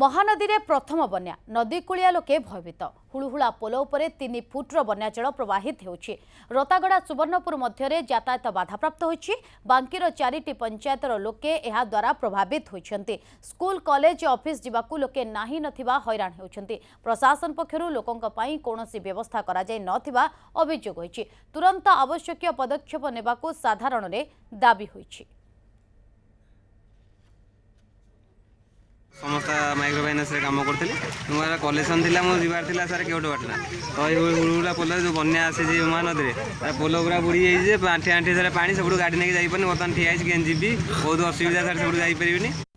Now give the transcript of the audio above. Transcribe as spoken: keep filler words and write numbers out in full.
महानदी रे प्रथम बन्या नदी कूलिया लोके भयभीत हुलुहुला पोल उपरे तीन फुट्र बन्या जल प्रवाहित होउछि। रतागड़ा सुवर्णपुर मध्य यातायात बाधाप्राप्त होइछि। बांकीर चारिटी पंचायतर लोके एहा द्वारा प्रभावित होइछन्ति। स्कूल कॉलेज ऑफिस जिबाकू लोके नाही नथिबा हैरान होउछन्ति। प्रशासन पक्षरु लोकंक पई कोनोसी व्यवस्था करा जाय नथिबा अभियोग होइछि। तुरंत आवश्यक पदक्षेप नेबाकू साधारण रे दाबी होइछि। समस्त माइक्रो फाइनान्स काम करते मोर कलेक्शन थी मुझे जीवार थी सारे केवट बाटना तो हुलुहुला पोल जो बन्या आसे महानदी में पोल पूरा बुड़ी जाइए आंठी आंठी सारे पानी सब गाड़ी नहीं जापर बर्तमान ठिया जी बहुत असुविधा सब जापर।